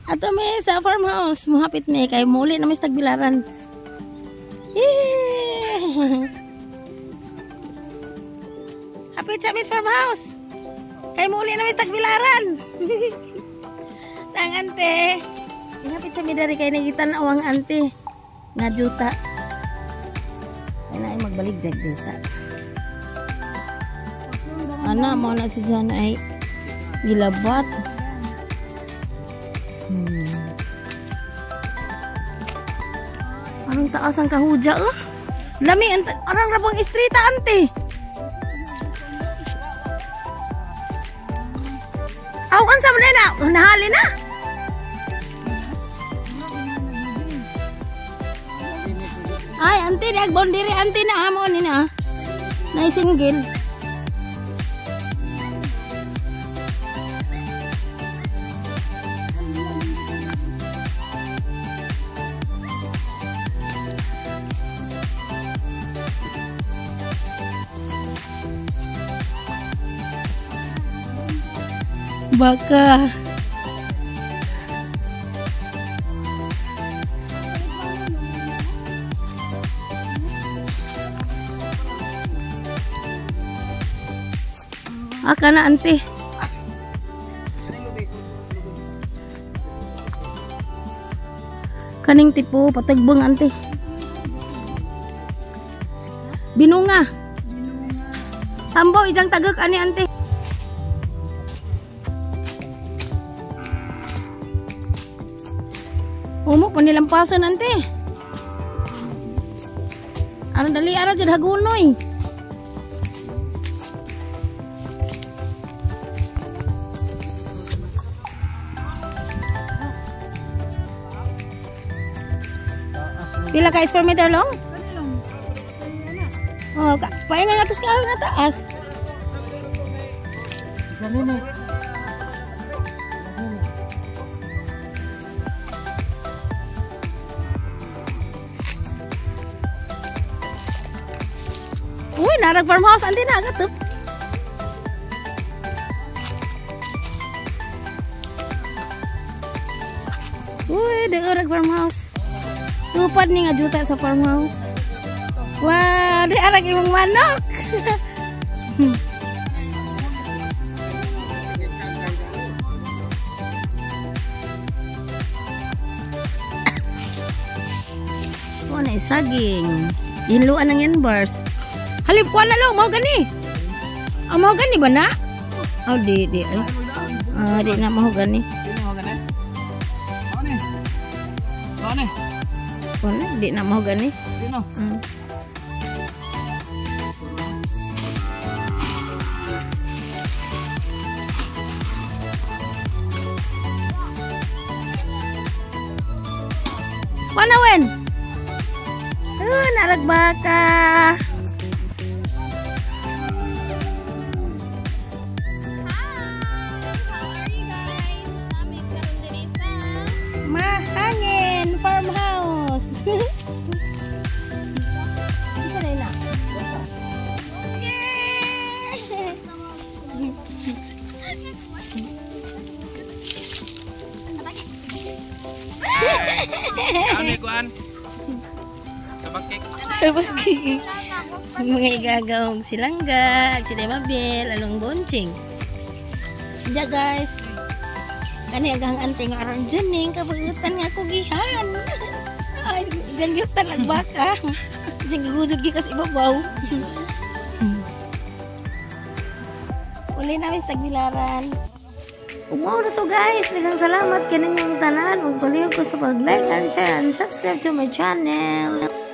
Ato may sa farmhouse. Muhapit may kay muli na may tagbilaran. Hapit sa Miss Farmhouse. Kay muli na may tagbilaran. Tang ante. Hapit sa midari kay nagitan awang ante. Nga juta. Ay na ay magbalik jag juta. Ana mo na si Jan ay gilabat. Anong taas ang kahudya oh? Lami arang rabang istrita ante. Awan sa mana na nahali na. Ay ante di agbondiri ante na amo ni na. Na single. Baka aka na ante. Kaning tipo patagbong ante. Binunga. Tambo ijang tagak ani ante. Umok panilampasan ante. Ano dali ara jud hagunoy. Pila ka square meter long? Oh, paingan atus ka nga taas. Ganun eh. Uy, narag farmhouse ante na agad. Uy, narag farmhouse. Tupad ni nga juta sa farmhouse. Wah, di arag imong manok. Oh, na saging. Inluan ng yan bars. Halip ko na lo, mau gani. Mau gani ba na? Oh, di. Di na mau gani. Wala, di na mau gani. Di na. Panawen. Narag baka. Mahangin farmhouse. Ito na ina. Ano kuan? Sabakik. Sabakik. Mga igagawang silangga, sila Mabel, along bonching. Diya guys. Kani agang ante nga aron jening kabuutan nga kugihan. Ay, jangyutan nagbaka. Janggugusog gi kas ibabaw. Uli na mis tagbilaran. Umaw na to guys. Daghang salamat kaninyong tanan. Magpalihog ko sa pag-like and share and subscribe to my channel.